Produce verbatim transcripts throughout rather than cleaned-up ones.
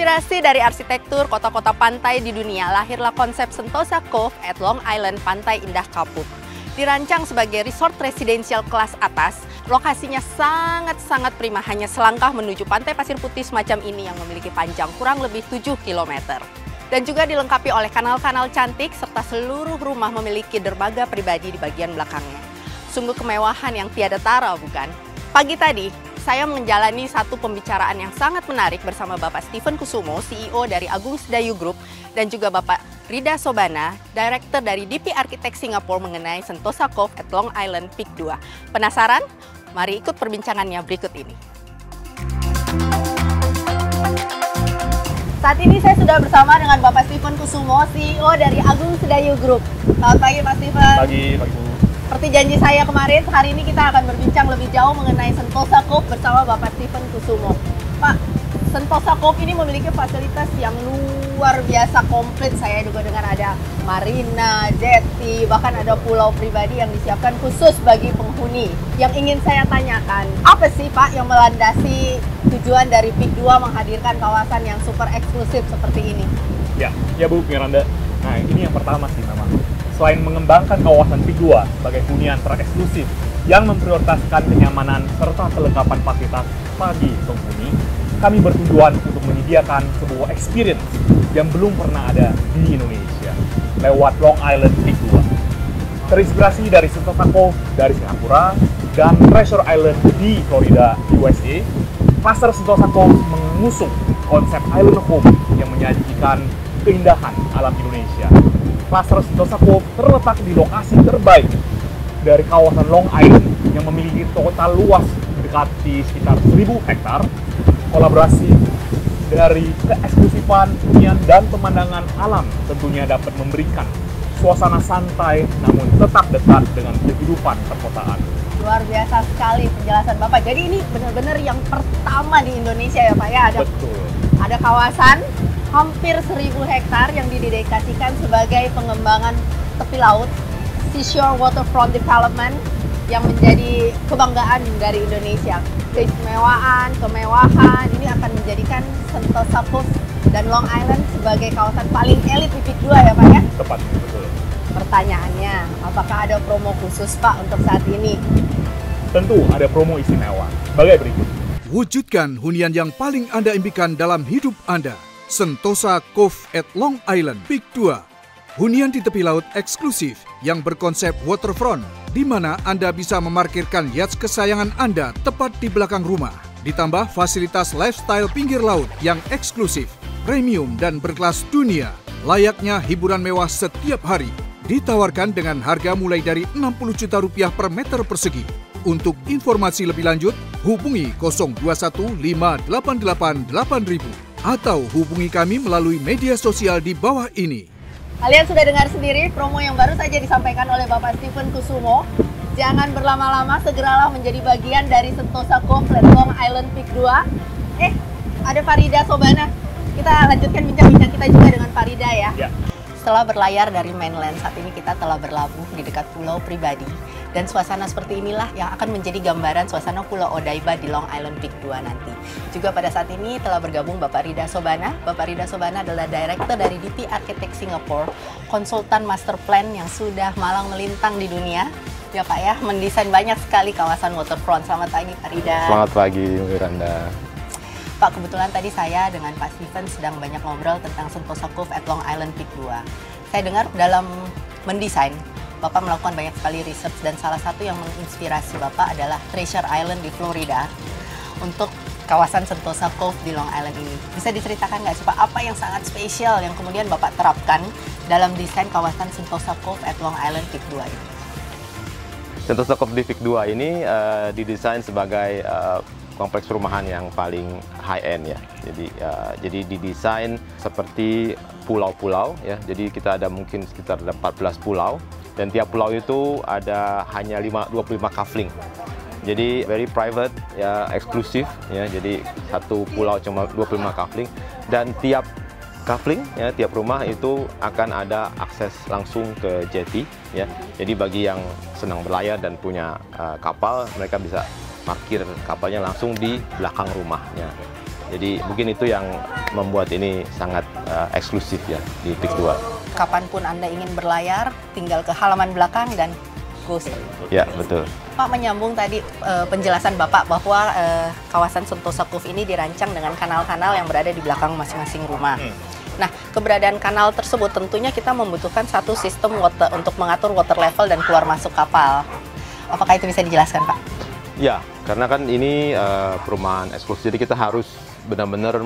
Terinspirasi dari arsitektur kota-kota pantai di dunia, lahirlah konsep Sentosa Cove at Long Island, Pantai Indah Kapuk. Dirancang sebagai resort residensial kelas atas, lokasinya sangat-sangat prima, hanya selangkah menuju pantai pasir putih semacam ini yang memiliki panjang kurang lebih tujuh kilometer. Dan juga dilengkapi oleh kanal-kanal cantik, serta seluruh rumah memiliki dermaga pribadi di bagian belakangnya. Sungguh kemewahan yang tiada tara, bukan? Pagi tadi, saya menjalani satu pembicaraan yang sangat menarik bersama Bapak Stephen Kusumo, C E O dari Agung Sedayu Group, dan juga Bapak Rida Sobana, Director dari D P Architect Singapore mengenai Sentosa Cove at Long Island Peak dua. Penasaran? Mari ikut perbincangannya berikut ini. Saat ini saya sudah bersama dengan Bapak Stephen Kusumo, C E O dari Agung Sedayu Group. Selamat pagi Pak Stephen. Pagi, pagi Bu. Seperti janji saya kemarin, hari ini kita akan berbincang lebih jauh mengenai Sentosa Cove bersama Bapak Stephen Kusumo. Pak, Sentosa Cove ini memiliki fasilitas yang luar biasa komplit. Saya juga dengar ada marina, jetty, bahkan ada pulau pribadi yang disiapkan khusus bagi penghuni. Yang ingin saya tanyakan, apa sih Pak yang melandasi tujuan dari Peak dua menghadirkan kawasan yang super eksklusif seperti ini? Ya, ya Bu Miranda. Nah, ini yang pertama sih memang. Selain mengembangkan kawasan Peak dua sebagai hunian tereksklusif yang memprioritaskan kenyamanan serta kelengkapan fasilitas bagi penghuni, kami bertujuan untuk menyediakan sebuah experience yang belum pernah ada di Indonesia lewat Long Island Peak dua. Terinspirasi dari Sentosa Cove dari Singapura dan Treasure Island di Florida, U S A, Cluster Sentosa Cove mengusung konsep Island Home yang menyajikan keindahan alam Indonesia. Cluster Sentosa Cove terletak di lokasi terbaik dari kawasan Long Island yang memiliki total luas mendekati sekitar seribu hektar. Kolaborasi dari keeksklusifan hunian dan pemandangan alam tentunya dapat memberikan suasana santai namun tetap dekat dengan kehidupan perkotaan. Luar biasa sekali penjelasan Bapak. Jadi ini benar-benar yang pertama di Indonesia ya Pak ya? Ada, Betul. Ada kawasan hampir seribu hektar yang didedikasikan sebagai pengembangan tepi laut, Seashore Waterfront Development, yang menjadi kebanggaan dari Indonesia. Keistimewaan, kemewahan, ini akan menjadikan Sentosa Cove dan Long Island sebagai kawasan paling elit di Peak dua ya Pak ya? Tepat, betul. Pertanyaannya, apakah ada promo khusus Pak untuk saat ini? Tentu ada promo istimewa, sebagai berikut. Wujudkan hunian yang paling Anda impikan dalam hidup Anda. Sentosa Cove at Long Island Peak dua. Hunian di tepi laut eksklusif yang berkonsep waterfront, di mana Anda bisa memarkirkan yacht kesayangan Anda tepat di belakang rumah. Ditambah fasilitas lifestyle pinggir laut yang eksklusif, premium dan berkelas dunia. Layaknya hiburan mewah setiap hari. Ditawarkan dengan harga mulai dari enam puluh juta rupiah per meter persegi. Untuk informasi lebih lanjut, hubungi nol dua satu lima delapan delapan delapan ribu atau hubungi kami melalui media sosial di bawah ini. Kalian sudah dengar sendiri promo yang baru saja disampaikan oleh Bapak Stephen Kusumo. Jangan berlama-lama, segeralah menjadi bagian dari Sentosa Cove dan Long Island Peak dua. Eh, ada Farida Sobana. Kita lanjutkan bincang-bincang kita juga dengan Farida ya. Ya. Setelah berlayar dari mainland, saat ini kita telah berlabuh di dekat pulau pribadi. Dan suasana seperti inilah yang akan menjadi gambaran suasana Pulau Odaiba di Long Island Peak dua nanti. Juga pada saat ini telah bergabung Bapak Rida Sobana. Bapak Rida Sobana adalah Director dari D P Architect Singapore, konsultan master plan yang sudah malang melintang di dunia. Ya Pak ya, mendesain banyak sekali kawasan waterfront. Selamat pagi Pak Rida. Selamat pagi Miranda. Pak, kebetulan tadi saya dengan Pak Stephen sedang banyak ngobrol tentang Sentosa Cove at Long Island Peak dua. Saya dengar dalam mendesain, Bapak melakukan banyak sekali research dan salah satu yang menginspirasi Bapak adalah Treasure Island di Florida untuk kawasan Sentosa Cove di Long Island ini. Bisa diceritakan nggak sih Pak, apa yang sangat spesial yang kemudian Bapak terapkan dalam desain kawasan Sentosa Cove at Long Island Peak dua ini? Sentosa Cove di Peak dua ini uh, didesain sebagai uh, kompleks perumahan yang paling high end ya. Jadi uh, jadi didesain seperti pulau-pulau ya. Jadi kita ada mungkin sekitar empat belas pulau. Dan tiap pulau itu ada hanya dua puluh lima kafling. Jadi very private ya, eksklusif ya. Jadi satu pulau cuma dua puluh lima kafling dan tiap kafling ya, tiap rumah itu akan ada akses langsung ke jetty ya. Jadi bagi yang senang berlayar dan punya uh, kapal, mereka bisa parkir kapalnya langsung di belakang rumahnya. Jadi mungkin itu yang membuat ini sangat uh, eksklusif ya di Peak dua. Kapanpun Anda ingin berlayar, tinggal ke halaman belakang dan go. Ya, betul. Pak, menyambung tadi uh, penjelasan Bapak bahwa uh, kawasan Sentosa Cove ini dirancang dengan kanal-kanal yang berada di belakang masing-masing rumah. Hmm. Nah, keberadaan kanal tersebut tentunya kita membutuhkan satu sistem water untuk mengatur water level dan keluar masuk kapal. Apakah itu bisa dijelaskan, Pak? Ya, karena kan ini uh, perumahan eksklusif, jadi kita harus benar-benar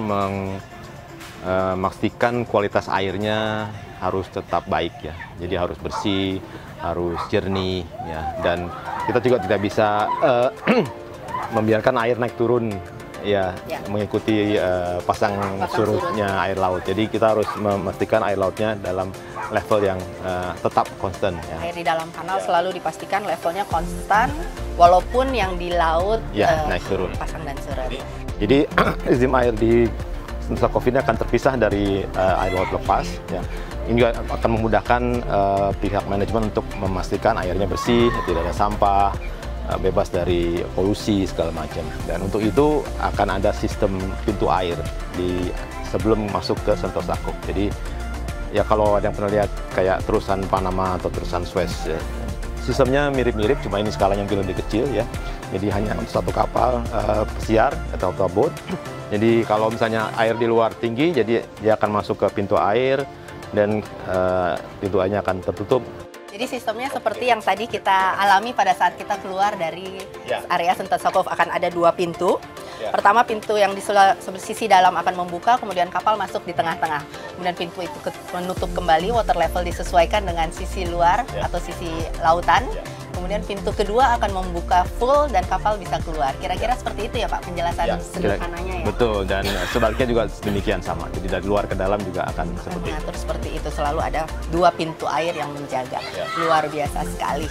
memastikan uh, kualitas airnya harus tetap baik ya. Jadi harus bersih, harus jernih ya. Dan kita juga tidak bisa uh, membiarkan air naik turun ya, ya. mengikuti uh, pasang, pasang surutnya surut. air laut. Jadi kita harus memastikan air lautnya dalam level yang uh, tetap konstan. Ya. Air di dalam kanal ya. selalu dipastikan levelnya konstan, walaupun yang di laut ya, uh, naik turun. pasang dan surut. Jadi izin air di Sentosa Cove ini akan terpisah dari uh, air laut lepas. Ya. Ini juga akan memudahkan uh, pihak manajemen untuk memastikan airnya bersih, tidak ada sampah, uh, bebas dari polusi segala macam. Dan untuk itu akan ada sistem pintu air di sebelum masuk ke Sentosa Cove. Jadi ya kalau ada yang pernah lihat kayak terusan Panama atau terusan Suez, ya, sistemnya mirip-mirip, cuma ini skalanya mungkin lebih kecil ya. Jadi hanya untuk satu kapal uh, pesiar atau boat. Jadi kalau misalnya air di luar tinggi, jadi dia akan masuk ke pintu air dan uh, pintu airnya akan tertutup. Jadi sistemnya seperti yang tadi kita alami pada saat kita keluar dari ya. area Sentosa Cove, akan ada dua pintu. Ya. Pertama, pintu yang di sisi dalam akan membuka, kemudian kapal masuk di tengah-tengah. Kemudian pintu itu menutup kembali, water level disesuaikan dengan sisi luar ya. atau sisi lautan. Ya. Kemudian pintu kedua akan membuka full dan kapal bisa keluar. Kira-kira seperti itu ya Pak penjelasan ya, sederhananya ya? Betul, dan sebaliknya juga demikian sama. Jadi dari luar ke dalam juga akan seperti itu. Mengatur seperti itu, selalu ada dua pintu air yang menjaga. Ya. Luar biasa sekali.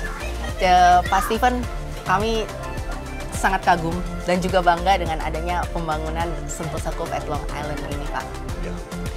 Ya, Pak Steven, kami sangat kagum dan juga bangga dengan adanya pembangunan Sentosa Cove at Long Island ini Pak. Ya.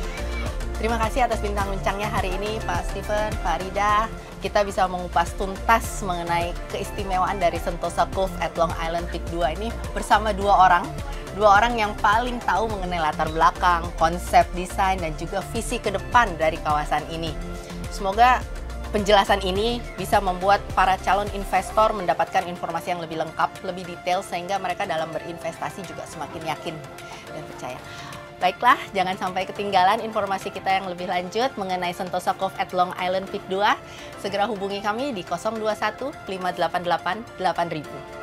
Terima kasih atas bintang bincangnya hari ini Pak Steven, Pak Rida. Kita bisa mengupas tuntas mengenai keistimewaan dari Sentosa Cove at Long Island Peak dua ini bersama dua orang. Dua orang yang paling tahu mengenai latar belakang, konsep desain, dan juga visi ke depan dari kawasan ini. Semoga penjelasan ini bisa membuat para calon investor mendapatkan informasi yang lebih lengkap, lebih detail, sehingga mereka dalam berinvestasi juga semakin yakin dan percaya. Baiklah, jangan sampai ketinggalan informasi kita yang lebih lanjut mengenai Sentosa Cove at Long Island Peak dua. Segera hubungi kami di nol dua satu lima delapan delapan delapan ribu.